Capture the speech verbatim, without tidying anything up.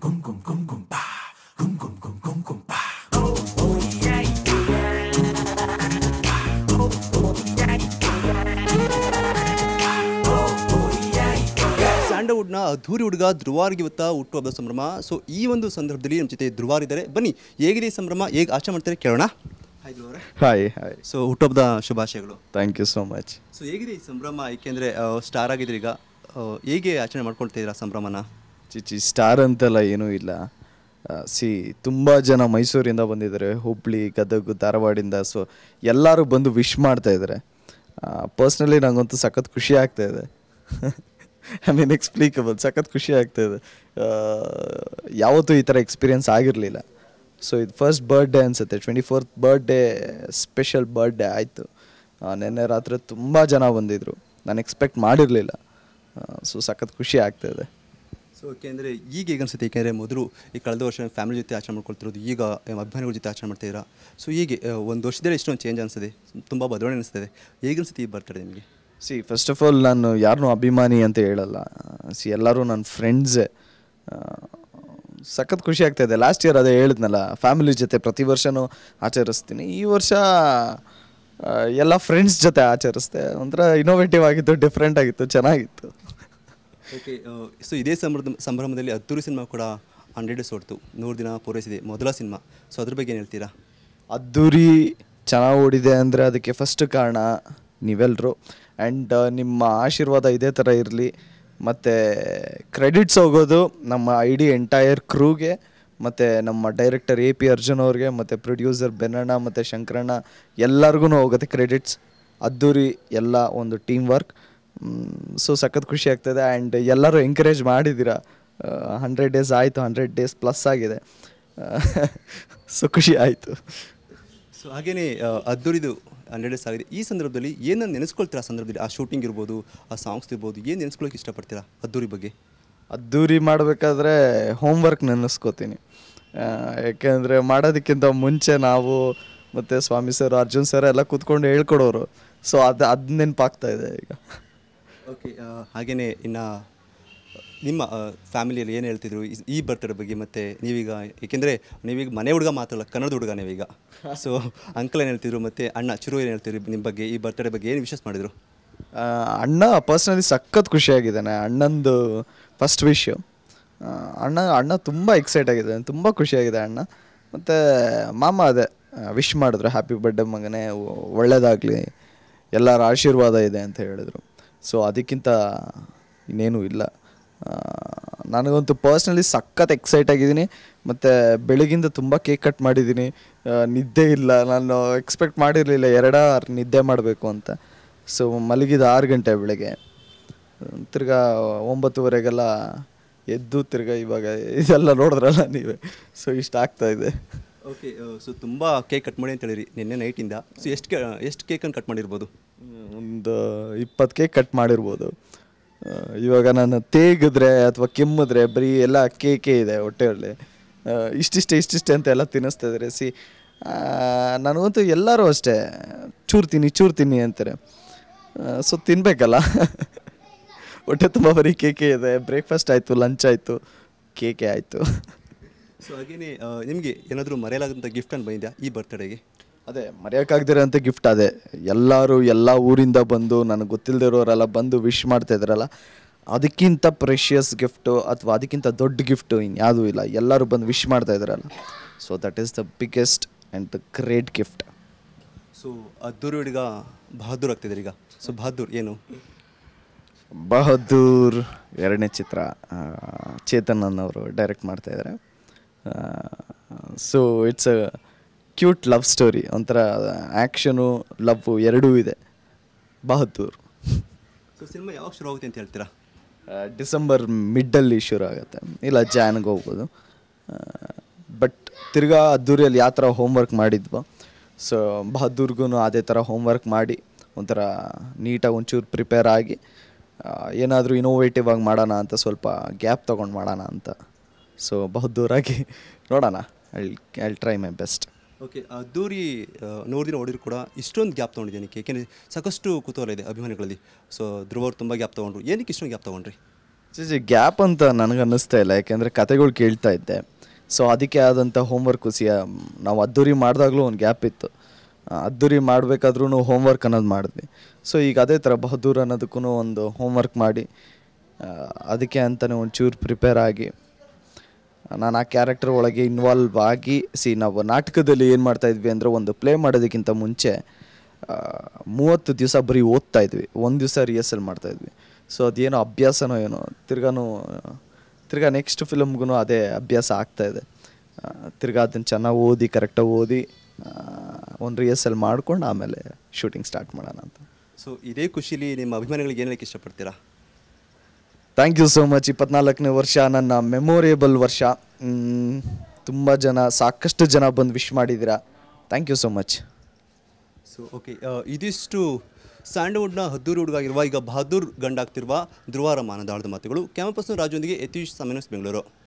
ಸ್ಯಾಂಡಲ್ವುಡ್ನ ಅದ್ಧೂರಿ ಹುಡುಗ ಧ್ರುವಾರ್ಗೆ ಇವತ್ತ ಹುಟ್ಟುಹಬ್ಬದ ಸಂಭ್ರಮ. ಸೊ ಈ ಒಂದು ಸಂದರ್ಭದಲ್ಲಿ ನಮ್ಮ ಜೊತೆ ಧ್ರುವಾರ್ ಇದ್ದಾರೆ. ಬನ್ನಿ, ಹೇಗಿದೆ ಈ ಸಂಭ್ರಮ, ಹೇಗೆ ಆಚರಣೆ ಮಾಡ್ತಾರೆ ಕೇಳೋಣ. ಹಾಯ್ ಧ್ರುವರೇ. Hi hi. ಸೊ ಹುಟ್ಟುಹಬ್ಬದ ಶುಭಾಶಯಗಳು. Thank you so much. So ಹೇಗಿದೆ ಈ ಸಂಭ್ರಮ, ಏಕೆಂದರೆ ಸ್ಟಾರ್ ಆಗಿದ್ರೆ ಈಗ ಹೇಗೆ ಆಚರಣೆ ಮಾಡ್ಕೊಳ್ತಿದ್ದೀರಾ ಸಂಭ್ರಮನ? ಚಿಚಿ ಸ್ಟಾರ್ ಅಂತೆಲ್ಲ ಏನೂ ಇಲ್ಲ. ಸಿ ತುಂಬ ಜನ ಮೈಸೂರಿಂದ ಬಂದಿದ್ದಾರೆ, ಹುಬ್ಳಿ, ಗದಗ, ಧಾರವಾಡಿಂದ. ಸೊ ಎಲ್ಲರೂ ಬಂದು ವಿಶ್ ಮಾಡ್ತಾ ಇದ್ದಾರೆ. ಪರ್ಸ್ನಲಿ ನನಗಂತೂ ಸಖತ್ ಖುಷಿ ಆಗ್ತಾ ಇದೆ. ಐ ಮೀನ್ ಎಕ್ಸ್ಪ್ಲೀಕಬಲ್, ಸಖತ್ ಖುಷಿ ಆಗ್ತಾ ಇದೆ. ಯಾವತ್ತೂ ಈ ಥರ ಎಕ್ಸ್ಪೀರಿಯೆನ್ಸ್ ಆಗಿರಲಿಲ್ಲ. ಸೊ ಇದು ಫಸ್ಟ್ ಬರ್ಡೇ ಅನಿಸುತ್ತೆ, twenty fourth birthday special birthday ಆಯಿತು. ನಿನ್ನೆ ರಾತ್ರಿ ತುಂಬ ಜನ ಬಂದಿದ್ದರು, ನಾನು ಎಕ್ಸ್ಪೆಕ್ಟ್ ಮಾಡಿರಲಿಲ್ಲ. ಸೊ ಸಖತ್ ಖುಷಿ ಆಗ್ತಾಯಿದೆ. ಸೊ ಏಕೆಂದರೆ ಈಗ ಹೇಗೆ ಅನಿಸುತ್ತೆ, ಏಕೆಂದರೆ ಮೊದಲು ಈ ಕಳೆದ ವರ್ಷ ಫ್ಯಾಮಿಲಿ ಜೊತೆ ಆಚರಣೆ ಮಾಡ್ಕೊಳ್ತಿರೋದು, ಈಗ ಅಭಿಮಾನಿಗಳ ಜೊತೆ ಆಚರಣೆ ಮಾಡ್ತಿದ್ದೀರಾ. ಸೊ ಹೀಗೆ ಒಂದು ವರ್ಷದಲ್ಲಿ ಎಷ್ಟೊಂದು ಚೇಂಜ್ ಅನಿಸ್ತದೆ, ತುಂಬ ಬದಲಾವಣೆ ಅನಿಸ್ತದೆ. ಹೇಗೆ ಅನಿಸುತ್ತೆ ಈ ಬರ್ತಡೆ ನಿಮಗೆ? ಸಿ ಫಸ್ಟ್ ಆಫ್ ಆಲ್ ನಾನು ಯಾರನ್ನೂ ಅಭಿಮಾನಿ ಅಂತ ಹೇಳಲ್ಲ. ಸಿ ಎಲ್ಲರೂ ನನ್ನ ಫ್ರೆಂಡ್ಸೇ. ಸಖತ್ ಖುಷಿ ಆಗ್ತಾಯಿದೆ. ಲಾಸ್ಟ್ ಇಯರ್ ಅದೇ ಹೇಳಿದ್ನಲ್ಲ, ಫ್ಯಾಮಿಲಿ ಜೊತೆ ಪ್ರತಿ ವರ್ಷವೂ ಆಚರಿಸ್ತೀನಿ. ಈ ವರ್ಷ ಎಲ್ಲ ಫ್ರೆಂಡ್ಸ್ ಜೊತೆ ಆಚರಿಸ್ದೆ. ಒಂಥರ ಇನೋವೇಟಿವ್ ಆಗಿತ್ತು, ಡಿಫ್ರೆಂಟ್ ಆಗಿತ್ತು, ಚೆನ್ನಾಗಿತ್ತು. ಓಕೆ. ಸೊ ಇದೇ ಸಂಭ್ರಮ ಸಂಭ್ರಮದಲ್ಲಿ ಅದ್ದೂರಿ ಸಿನಿಮಾ ಕೂಡ ಹಂಡ್ರೆಡ್ ಡೇಸ್ ಓಡ್ತು, ನೂರು ದಿನ ಪೂರೈಸಿದೆ, ಮೊದಲ ಸಿನಿಮಾ. ಸೊ ಅದ್ರ ಬಗ್ಗೆ ಏನು ಹೇಳ್ತೀರಾ? ಅದ್ದೂರಿ ಚೆನ್ನಾಗಿ ಓಡಿದೆ ಅಂದರೆ ಅದಕ್ಕೆ ಫಸ್ಟ್ ಕಾರಣ ನೀವೆಲ್ಲರೂ. ಆ್ಯಂಡ್ ನಿಮ್ಮ ಆಶೀರ್ವಾದ ಇದೇ ಥರ ಇರಲಿ. ಮತ್ತು ಕ್ರೆಡಿಟ್ಸ್ ಹೋಗೋದು ನಮ್ಮ ಇಡೀ ಎಂಟೈರ್ ಕ್ರೂಗೆ, ಮತ್ತು ನಮ್ಮ ಡೈರೆಕ್ಟರ್ ಎ ಪಿ ಅರ್ಜುನ್ ಅವ್ರಿಗೆ, ಮತ್ತು ಪ್ರೊಡ್ಯೂಸರ್ ಬೆನ್ನಣ್ಣ ಮತ್ತು ಶಂಕರಣ್ಣ ಎಲ್ಲರಿಗೂ ಹೋಗುತ್ತೆ ಕ್ರೆಡಿಟ್ಸ್. ಅದ್ದೂರಿ ಎಲ್ಲ ಒಂದು ಟೀಮ್ ವರ್ಕ್. ಸೊ ಸಖತ್ ಖುಷಿ ಆಗ್ತದೆ. ಆ್ಯಂಡ್ ಎಲ್ಲರೂ ಎಂಕರೇಜ್ ಮಾಡಿದ್ದೀರಾ. ಹಂಡ್ರೆಡ್ ಡೇಸ್ ಆಯಿತು, ಹಂಡ್ರೆಡ್ ಡೇಸ್ ಪ್ಲಸ್ ಆಗಿದೆ. ಸೊ ಖುಷಿ ಆಯಿತು. ಸೊ ಹಾಗೆಯೇ ಅದ್ದೂರಿದು ಹಂಡ್ರೆಡ್ ಡೇಸ್ ಆಗಿದೆ. ಈ ಸಂದರ್ಭದಲ್ಲಿ ಏನನ್ನು ನೆನೆಸ್ಕೊಳ್ತೀರಾ? ಆ ಸಂದರ್ಭದಲ್ಲಿ ಆ ಶೂಟಿಂಗ್ ಇರ್ಬೋದು, ಆ ಸಾಂಗ್ಸ್ ಇರ್ಬೋದು, ಏನು ನೆನೆಸ್ಕೊಳ್ಳೋಕೆ ಇಷ್ಟಪಡ್ತೀರಾ ಅದ್ದೂರಿ ಬಗ್ಗೆ? ಅದ್ದೂರಿ ಮಾಡಬೇಕಾದ್ರೆ ಹೋಮ್ವರ್ಕ್ ನೆನೆಸ್ಕೋತೀನಿ. ಯಾಕೆಂದರೆ ಮಾಡೋದಕ್ಕಿಂತ ಮುಂಚೆ ನಾವು ಮತ್ತು ಸ್ವಾಮಿ ಸರ್, ಅರ್ಜುನ್ ಸರ್ ಎಲ್ಲ ಕೂತ್ಕೊಂಡು ಹೇಳ್ಕೊಡೋರು. ಸೊ ಅದು ಅದು ನೆನಪಾಗ್ತಾಯಿದೆ ಈಗ. ಓಕೆ. ಹಾಗೆಯೇ ಇನ್ನು ನಿಮ್ಮ ಫ್ಯಾಮಿಲಿಯಲ್ಲಿ ಏನು ಹೇಳ್ತಿದ್ರು ಈ ಬರ್ತಡೇ ಬಗ್ಗೆ? ಮತ್ತು ನೀವೀಗ, ಏಕೆಂದರೆ ನೀವೀಗ ಮನೆ ಹುಡುಗ ಮಾತ್ರ ಅಲ್ಲ, ಕನ್ನಡದ ಹುಡುಗ ನೀವೀಗ. ಸೊ ಅಂಕಲ್ ಏನು ಹೇಳ್ತಿದ್ರು, ಮತ್ತು ಅಣ್ಣ ಚಿರು ಏನು ಹೇಳ್ತಿದ್ರು ನಿಮ್ಮ ಬಗ್ಗೆ, ಈ ಬರ್ತಡೇ ಬಗ್ಗೆ ಏನು ವಿಶಸ್ ಮಾಡಿದರು? ಅಣ್ಣ ಪರ್ಸ್ನಲಿ ಸಖತ್ ಖುಷಿಯಾಗಿದ್ದಾನೆ. ಅಣ್ಣಂದು ಫಸ್ಟ್ ವಿಶ್ಯು. ಅಣ್ಣ ಅಣ್ಣ ತುಂಬ ಎಕ್ಸೈಟ್ ಆಗಿದ್ದಾನೆ, ತುಂಬ ಖುಷಿಯಾಗಿದೆ ಅಣ್ಣ. ಮತ್ತು ಮಾಮ ಅದೇ ವಿಶ್ ಮಾಡಿದ್ರು, ಹ್ಯಾಪಿ ಬರ್ಡೇ ಮಗನೇ, ಒಳ್ಳೆಯದಾಗಲಿ, ಎಲ್ಲರ ಆಶೀರ್ವಾದ ಇದೆ ಅಂತ ಹೇಳಿದರು. ಸೊ ಅದಕ್ಕಿಂತ ಇನ್ನೇನೂ ಇಲ್ಲ. ನನಗಂತೂ ಪರ್ಸ್ನಲಿ ಸಖತ್ ಎಕ್ಸೈಟ್ ಆಗಿದ್ದೀನಿ. ಮತ್ತು ಬೆಳಗಿಂದ ತುಂಬ ಕೇಕ್ ಕಟ್ ಮಾಡಿದ್ದೀನಿ, ನಿದ್ದೆ ಇಲ್ಲ. ನಾನು ಎಕ್ಸ್ಪೆಕ್ಟ್ ಮಾಡಿರಲಿಲ್ಲ ಎರಡೇ ನಿದ್ದೆ ಮಾಡಬೇಕು ಅಂತ. ಸೊ ಮಲಗಿದ ಆರು ಗಂಟೆ ಬೆಳಗ್ಗೆ, ತಿರ್ಗಾ ಒಂಬತ್ತುವರೆಗೆಲ್ಲ ಎದ್ದು ತಿರ್ಗಾ ಇವಾಗ ಇದೆಲ್ಲ ನೋಡಿದ್ರಲ್ಲ ನೀವೇ. ಸೊ ಇಷ್ಟ ಆಗ್ತಾಯಿದೆ. ಓಕೆ. ಸೊ ತುಂಬ ಕೇಕ್ ಕಟ್ ಮಾಡಿ ಅಂತ ಹೇಳಿರಿ ನಿನ್ನೆ ನೈಟಿಂದ. ಸೊ ಎಷ್ಟು ಕೇ ಎಷ್ಟು ಕೇಕನ್ನು ಕಟ್ ಮಾಡಿರ್ಬೋದು? ಒಂದು ಇಪ್ಪತ್ತು ಕೇಕ್ ಕಟ್ ಮಾಡಿರ್ಬೋದು. ಇವಾಗ ನಾನು ತೇಗಿದ್ರೆ ಅಥವಾ ಕೆಮ್ಮಿದ್ರೆ ಬರೀ ಎಲ್ಲ ಕೇಕೇ ಇದೆ ಹೊಟ್ಟೆಯಲ್ಲಿ. ಇಷ್ಟಿಷ್ಟೇ ಇಷ್ಟಿಷ್ಟೇ ಅಂತ ಎಲ್ಲ ತಿನ್ನಿಸ್ತಾ ಇದ್ದಾರೆ. ಸಿ ನನಗಂತೂ ಎಲ್ಲರೂ ಅಷ್ಟೇ ಚೂರು ತಿನ್ನಿ ಚೂರು ತಿನ್ನಿ ಅಂತಾರೆ. ಸೊ ತಿನ್ನಬೇಕಲ್ಲ. ಹೊಟ್ಟೆ ತುಂಬ ಬರೀ ಕೇಕೆ ಇದೆ. ಬ್ರೇಕ್ಫಾಸ್ಟ್ ಆಯಿತು, ಲಂಚ್ ಆಯಿತು, ಕೇಕೆ ಆಯಿತು. ಸೊ ಹಾಗೆಯೇ ನಿಮಗೆ ಏನಾದರೂ ಮರೆಯಲಾಗಂಥ ಗಿಫ್ಟನ್ನು ಬಂದಿದೆಯಾ ಈ ಬರ್ತಡೇಗೆ? ಅದೇ ಮರೆಯೋಕ್ಕಾಗ್ದಿರೋಂಥ ಗಿಫ್ಟ್ ಅದೇ. ಎಲ್ಲರೂ ಎಲ್ಲ ಊರಿಂದ ಬಂದು, ನನಗೆ ಗೊತ್ತಿಲ್ಲದಿರೋರೆಲ್ಲ ಬಂದು ವಿಶ್ ಮಾಡ್ತಾಯಿದ್ರಲ್ಲ, ಅದಕ್ಕಿಂತ ಪ್ರೆಷಿಯಸ್ ಗಿಫ್ಟು ಅಥವಾ ಅದಕ್ಕಿಂತ ದೊಡ್ಡ ಗಿಫ್ಟು ಇನ್ಯಾವುದೂ ಇಲ್ಲ. ಎಲ್ಲರೂ ಬಂದು ವಿಶ್ ಮಾಡ್ತಾಯಿದ್ರಲ್ಲ. So that is the biggest and the great gift. So Addhuri ಹುಡುಗ ಬಹದ್ದೂರ್ ಆಗ್ತಿದ್ದಾರೆ ಈಗ. ಸೊ ಬಹದ್ದೂರ್ ಏನು? ಬಹದ್ದೂರ್ ಎರಡನೇ ಚಿತ್ರ ಚೇತನ್ ಅನ್ನೋರು ಡೈರೆಕ್ಟ್ ಮಾಡ್ತಾಯಿದ್ದಾರೆ. So it's a cute love story. ಒಂಥರ ಆ್ಯಕ್ಷನು, ಲವ್ ಎರಡೂ ಇದೆ. ಬಹದ್ದೂರ್. ಸೊ ಸಿನಿಮಾ ಯಾವಾಗ ಶುರು ಆಗುತ್ತೆ ಅಂತ ಹೇಳ್ತೀರಾ? ಡಿಸೆಂಬರ್ ಮಿಡ್ಡಲ್ಲಿ ಶುರು ಆಗುತ್ತೆ, ಇಲ್ಲ ಜಾನ್ಗೆ ಹೋಗ್ಬೋದು. ಬಟ್ ತಿರ್ಗಾ ಅದ್ದೂರಿಯಲ್ಲಿ ಯಾವ ಥರ ಹೋಮ್ವರ್ಕ್ ಮಾಡಿದ್ವೋ, ಸೊ ಬಹದ್ದೂರ್ಗೂ ಅದೇ ಥರ ಹೋಮ್ವರ್ಕ್ ಮಾಡಿ ಒಂಥರ ನೀಟಾಗಿ ಒಂಚೂರು ಪ್ರಿಪೇರ್ ಆಗಿ ಏನಾದರೂ ಇನೋವೇಟಿವ್ ಆಗಿ ಮಾಡೋಣ ಅಂತ, ಸ್ವಲ್ಪ ಗ್ಯಾಪ್ ತೊಗೊಂಡು ಮಾಡೋಣ ಅಂತ. ಸೊ ಬಹದ್ದೂರಾಗಿ ನೋಡೋಣ. I I try my best. Okay. Addhuri ನೂರು ದಿನ ಓಡಿದ್ರು ಕೂಡ ಇಷ್ಟೊಂದು ಗ್ಯಾಪ್ ತೊಗೊಂಡಿದ್ದೇನೆ, ಏಕೆಂದರೆ ಸಾಕಷ್ಟು ಕುತೂಹಲ ಇದೆ ಅಭಿಮಾನಿಗಳಲ್ಲಿ. ಸೊ ಧ್ರುವವ್ರು ತುಂಬ ಗ್ಯಾಪ್ ತೊಗೊಂಡ್ರು, ಏನಕ್ಕೆ ಇಷ್ಟೊಂದು ಗ್ಯಾಪ್ ತೊಗೊಂಡ್ರಿ? ಜಿ ಗ್ಯಾಪ್ ಅಂತ ನನಗೆ ಅನ್ನಿಸ್ತಾ ಇಲ್ಲ, ಯಾಕೆಂದರೆ ಕತೆಗಳು ಕೇಳ್ತಾ ಇದ್ದೆ. ಸೊ ಅದಕ್ಕೆ ಆದಂಥ ಹೋಮ್ವರ್ಕು ಸಿಯ ನಾವು ಅದ್ದೂರಿ ಮಾಡಿದಾಗಲೂ ಒಂದು ಗ್ಯಾಪ್ ಇತ್ತು. ಆ, ಅದ್ದೂರಿ ಮಾಡಬೇಕಾದ್ರೂ ಹೋಮ್ವರ್ಕ್ ಅನ್ನೋದು ಮಾಡಿದ್ವಿ. ಸೊ ಈಗ ಅದೇ ಥರ ಬಹದ್ದೂರ್ ಅನ್ನೋದಕ್ಕೂ ಒಂದು ಹೋಮ್ವರ್ಕ್ ಮಾಡಿ ಆ, ಅದಕ್ಕೆ ಅಂತಲೇ ಒಂಚೂರು ಪ್ರಿಪೇರ್ ಆಗಿ ನಾನು ಆ ಕ್ಯಾರೆಕ್ಟರ್ ಒಳಗೆ ಇನ್ವಾಲ್ವ್ ಆಗಿ, ಸಿ ನಾವು ನಾಟಕದಲ್ಲಿ ಏನು ಮಾಡ್ತಾಯಿದ್ವಿ ಅಂದರೆ ಒಂದು ಪ್ಲೇ ಮಾಡೋದಕ್ಕಿಂತ ಮುಂಚೆ ಆ, ಮೂವತ್ತು ದಿವಸ ಬರೀ ಓದ್ತಾ ಇದ್ವಿ, ಒಂದು ದಿವಸ ರಿಹರ್ಸಲ್ ಮಾಡ್ತಾಯಿದ್ವಿ. ಸೊ ಅದೇನೋ ಅಭ್ಯಾಸನೋ ಏನೋ ತಿರ್ಗಾನು ತಿರ್ಗಾ ನೆಕ್ಸ್ಟ್ ಫಿಲಮ್ಗೂ ಅದೇ ಅಭ್ಯಾಸ ಆಗ್ತಾಯಿದೆ. ತಿರ್ಗಾ ಅದನ್ನು ಚೆನ್ನಾಗಿ ಓದಿ ಕರೆಕ್ಟಾಗಿ ಓದಿ ಒಂದು ರಿಹರ್ಸಲ್ ಮಾಡ್ಕೊಂಡು ಆಮೇಲೆ ಶೂಟಿಂಗ್ ಸ್ಟಾರ್ಟ್ ಮಾಡೋಣ ಅಂತ. ಸೊ ಇದೇ ಖುಷಿಲಿ ನಿಮ್ಮ ಅಭಿಮಾನಿಗಳಿಗೆ ಏನು ಹೇಳಕ್ಕೆ ಇಷ್ಟಪಡ್ತೀರಾ? Thank you so much. ಇಪ್ಪತ್ನಾಲ್ಕನೇ ವರ್ಷ ನನ್ನ ಮೆಮೊರೇಬಲ್ ವರ್ಷ. ತುಂಬ ಜನ ಸಾಕಷ್ಟು ಜನ ಬಂದು ವಿಶ್ ಮಾಡಿದ್ದೀರಾ. Thank you so much. So okay, ಇದಿಷ್ಟು ಸ್ಯಾಂಡಲ್ವುಡ್ನ ಹದ್ದೂರು ಹುಡುಗ ಆಗಿರುವ ಈಗ ಬಹದ್ದೂರ್ ಗಂಡಾಗ್ತಿರುವ ಧ್ರುವ ರಮಾನದ ಆಳದ ಮಾತುಗಳು. ಕ್ಯಾಮರಾ ಪರ್ಸನ್ ರಾಜೊಂದಿಗೆ ಯತೀಶ್, ಸಮಯ ನ್ಯೂಸ್, ಬೆಂಗಳೂರು.